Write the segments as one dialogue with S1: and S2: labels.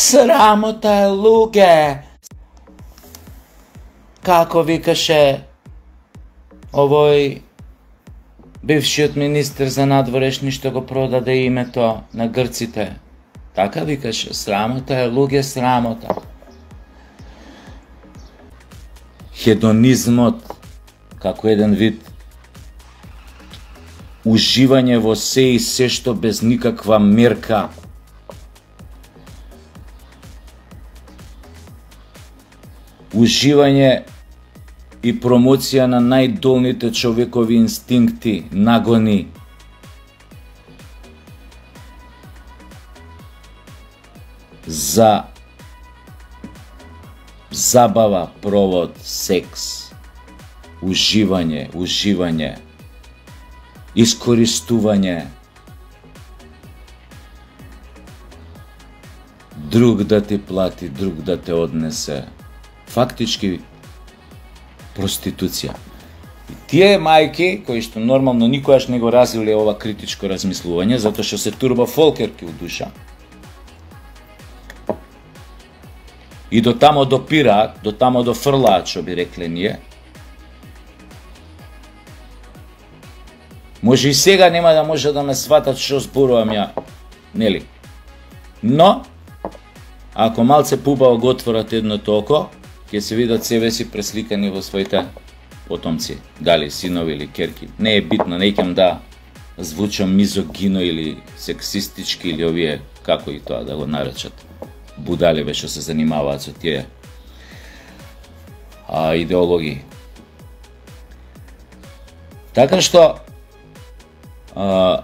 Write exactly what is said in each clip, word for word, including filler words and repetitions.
S1: Срамота е, луѓе! Како викаше овој бившиот министр за надворешни што го продаде името на грците. Така викаше, срамота е, луѓе, срамота. Хедонизмот како еден вид уживање во се и се што без никаква мерка. Уживање и промоција на најдолните човекови инстинкти, нагони. За забава, провод, секс, уживање, уживање, искористување, друг да ти плати, друг да те однесе. Фактички проституција. И тие мајки, кои што нормално никогаш не го развиле ова критичко размислување, затоа што се турбофолкерки у душа, и до тамо допираат, до тамо дофрлаат, што би рекле ние, може и сега нема да може да ме сватат што зборувам ја, нели? Но, ако малце пубаво го отворат едното око, ќе се видат себе си пресликани во своите потомци, дали синови или керки. Не е битно, не ќам да звучам мизогино или сексистички или овие, како и тоа да го наречат, будаливе што се занимаваат со тие а, идеологии. Така што а,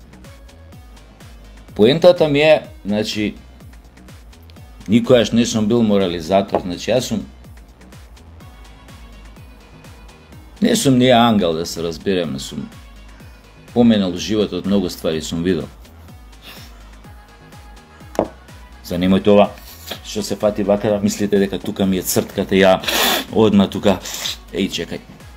S1: поентата ми е, значи, никогаш не сум бил морализатор, значи јас сум не сум ние ангел, да се разбереме, сум поменал животот, многу ствари сум видел. Занимајте ова, што се фати вака, мислите дека тука ми е цртката, ја одма тука, еј, чекај.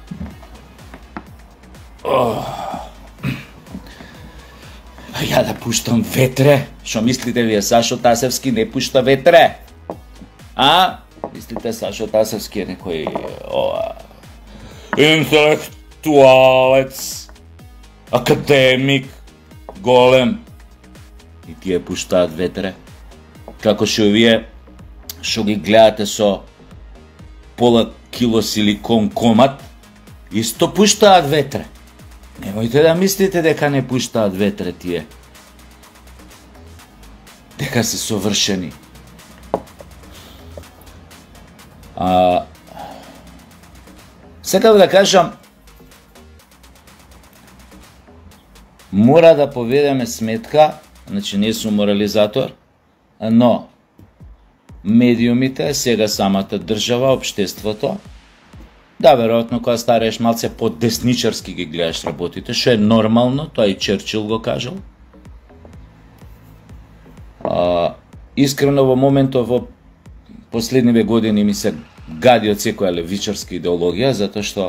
S1: Ја да пуштам ветре, што мислите вие, Сашо Тасевски не пушта ветре? А? Мислите Сашо Тасевски е некој ова интелектуалец, академик, голем, и тие пуштаат ветре? Како што вие што ги гледате со пола кило силикон комат, исто пуштаат ветре. Немојте да мислите дека не пуштаат ветре тие. Дека се совршени. А, сакав да кажам, мора да поведеме сметка, значи не сум морализатор, но медиумите, сега самата држава, општеството, да, веројатно кога старееш малце по-десничарски ги гледаш работите, што е нормално, тоа и Черчил го кажал. А, искрено во моментов, во последниве години ми се гади од секоја левичарска идеологија, затоа што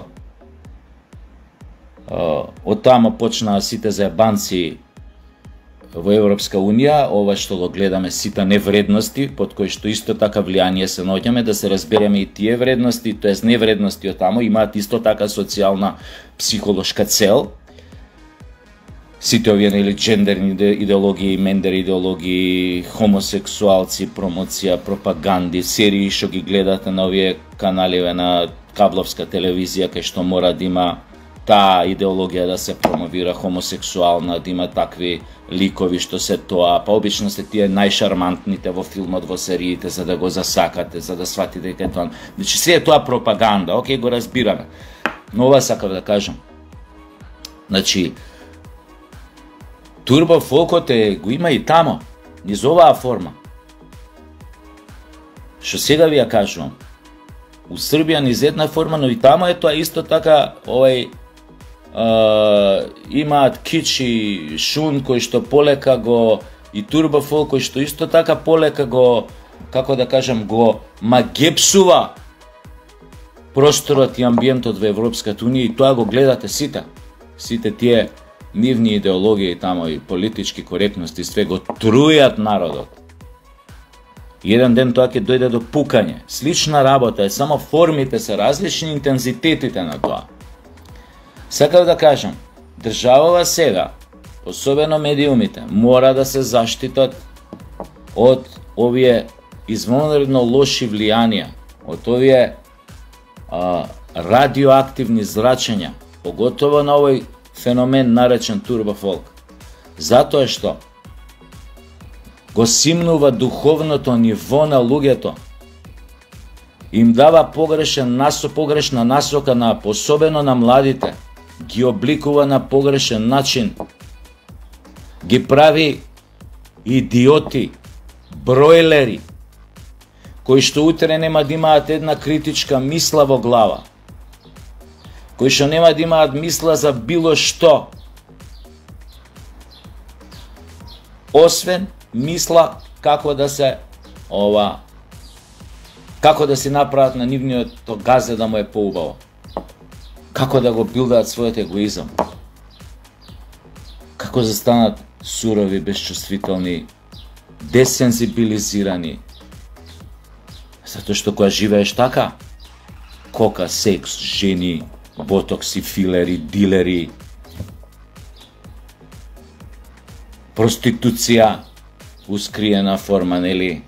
S1: а, од тамо почнаа сите заебанци во Европска Унија, ова што го гледаме, сите невредности, под кои што исто така влијание се наоѓаме, да се разбереме и тие вредности, тоест невредности од тамо, имаат исто така социјална, психолошка цел. Сите овие, нели, джендерни идеологии, мендер идеологии, хомосексуалци, промоција, пропаганди, серии што ги гледате на овие каналиве на кабловска телевизија, кај што мора да има таа идеологија да се промовира, хомосексуална, да има такви ликови што се тоа, па обично се тие најшармантните во филмот, во сериите, за да го засакате, за да сватите дека тоа. Значи се е тоа пропаганда, окей, го разбираме. Но ова сакав да кажам. Значи, турбофолкот е, го има и тамо, низ оваа форма. Што сега ви ја кажувам, у Србија низ една форма, но и тамо е тоа исто така, овај, Uh, имаат кич и шун кој што полека го, и турбофолк кој што исто така полека го, како да кажам, го магепсува просторот и амбиентот во Европската Унија, и тоа го гледате сите. Сите тие нивни идеологии тамо и политички коректности, све го трујат народот. Еден ден тоа ќе дојде до пукање. Слична работа е, само формите се различни, интензитетите на тоа. Сакав да кажам, државава сега, особено медиумите, мора да се заштитат од овие извонредно лоши влијанија, од овие а, радиоактивни зрачења, поготово на овој феномен наречен турбофолк. Затоа што го симнува духовното ниво на луѓето, им дава погрешен насо, погрешна насока на, особено на младите, ги обликува на погрешен начин, ги прави идиоти, бройлери, кои што утре нема да имаат една критичка мисла во глава, кои што нема да имаат мисла за било што, освен мисла како да се ова како да си направат на нивниот газе да му е поубаво, како да го билдаат својот егоизам, како да станат сурови, безчувствителни, десензибилизирани. Затоа што кога живееш така, кока, секс, жени, ботокси, филери, дилери, проституција, ускриена форма, нели?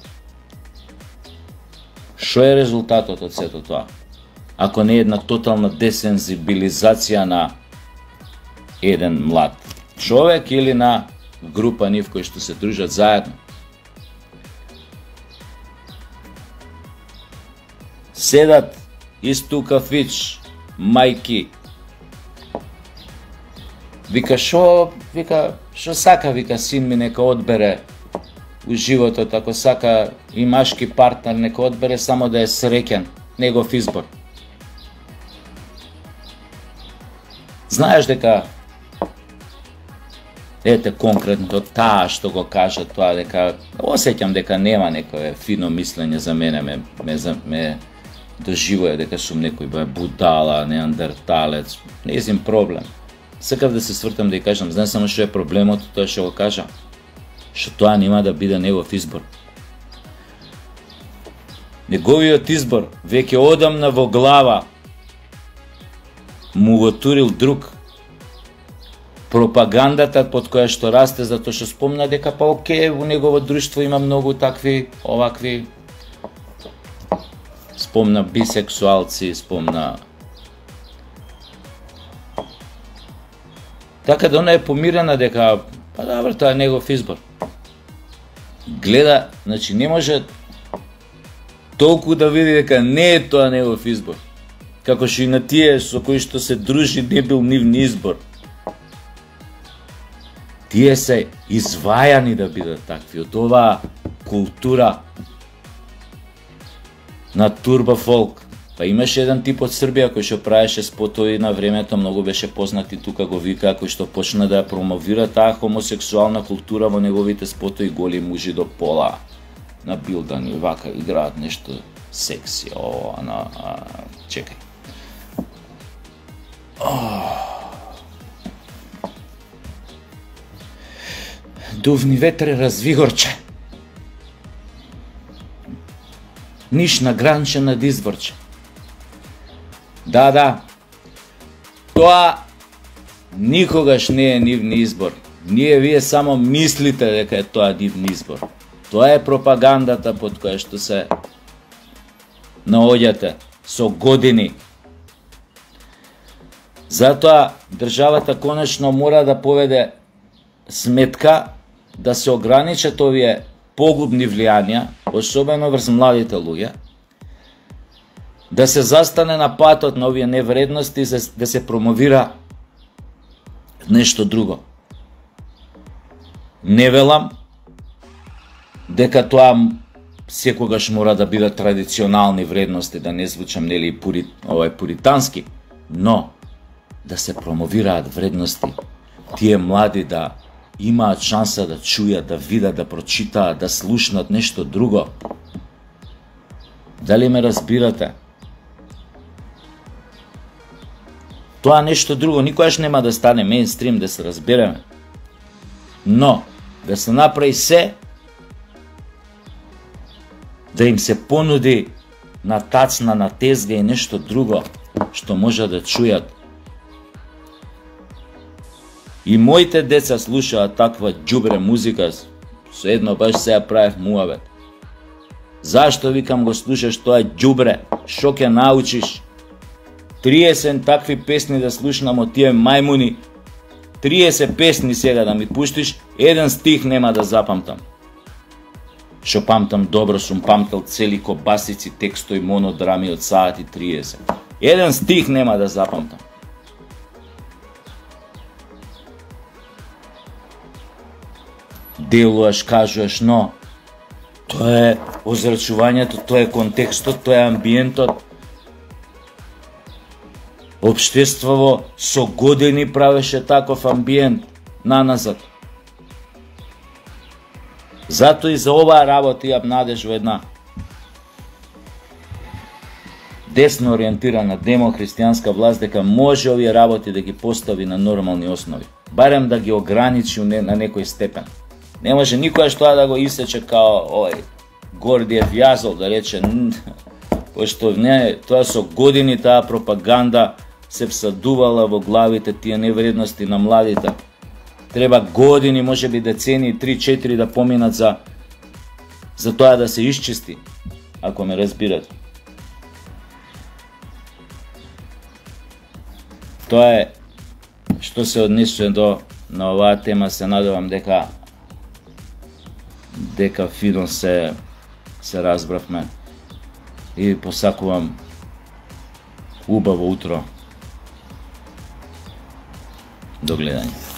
S1: Што е резултатот од сето тоа? Ако не е една тотална десензибилизација на еден млад човек или на група нив кои што се дружат заедно. Седат исту кафич, мајки. Вика, шо, вика, шо сака, вика, син ми нека одбере у животот, ако сака и машки партнер, нека одбере само да е среќен, негов избор. Знаеш дека, ете конкретно таа што го кажа тоа, дека осеќам дека нема некое фино мислење за мене, ме, ме, ме доживува дека сум некој бе будала, неандерталец, незин проблем. Сакав да се свртам да ја кажам, знам само што е проблемот, тоа што го кажа, што тоа нема да биде негов избор. Неговиот избор веќе одамна во глава му го турил друг. Пропагандата под која што расте, затоа што спомна дека па оке, во негово друштво има многу такви, овакви, спомна бисексуалци, спомна. Така да она е помирена дека, па добро, тоа е негов избор. Гледа, значи не може толку да види дека не е тоа негов избор. Како што и на тие со кои што се дружи не бил нивни избор. Тие се извајани да бидат такви од оваа култура на турбофолк. Па имаше еден тип од Србија кој што правеше спотови на времето, многу беше познат и тука го вика, кој што почна да ја промовира таа хомосексуална култура во неговите спотови, голи мужи до пола, набилдани, вака играат нешто секси, о, на, а, чекај. Дувни ветре развигорче, ниш на гранче над изворче. Да, да, тоа никогаш не е нивни избор. Ние вие само мислите дека е тоа нивни избор. Тоа е пропагандата под која што се наоѓате со години. Затоа државата конечно мора да поведе сметка да се ограничат овие погубни влијанија, особено врз младите луѓе, да се застане на патот на овие невредности, да се промовира нешто друго. Не велам дека тоа секогаш мора да бидат традиционални вредности, да не звучам нели пури, овај пуритански, но да се промовираат вредности, тие млади да имаат шанса да чујат, да видат, да прочитаат, да слушнат нешто друго. Дали ме разбирате? Тоа нешто друго никогаш нема да стане мејнстрим, да се разбереме. Но, да се направи се да им се понуди на тацна, на тезга и нешто друго што може да чујат. И моите деца слушаат таква џубре музика, со едно баш сега правев муавет. Зашто, викам, го слушаш тоа џубре? Шо ќе научиш? триесет такви песни да слушнам од тие мајмуни, триесет песни сега да ми пуштиш, еден стих нема да запамтам. Шо памтам добро, сум памтал цели кобасици, текстови, монодрами од саат и триесет. Еден стих нема да запамтам. Делуваш, кажуваш, но тоа е озрачувањето, тоа е контекстот, тоа е амбиентот. Општествово со години правеше таков амбиент наназад. Зато и за оваа работа имам надеж во една десно ориентирана демохристијанска власт, дека може овие работи да ги постави на нормални основи. Барем да ги ограничи на некој степен. Не може никоја што да го исече као ој Гордиев јазол, да рече, пошто не, тоа со години таа пропаганда се всадувала во главите тие невредности на младите. Треба години, може би децени, три-четири да поминат за за тоа да се исчисти, ако ме разбирате. Тоа е што се однесува до на оваа тема. Се надевам дека дека фино се се разбравме и посакувам убаво утро. До гледање.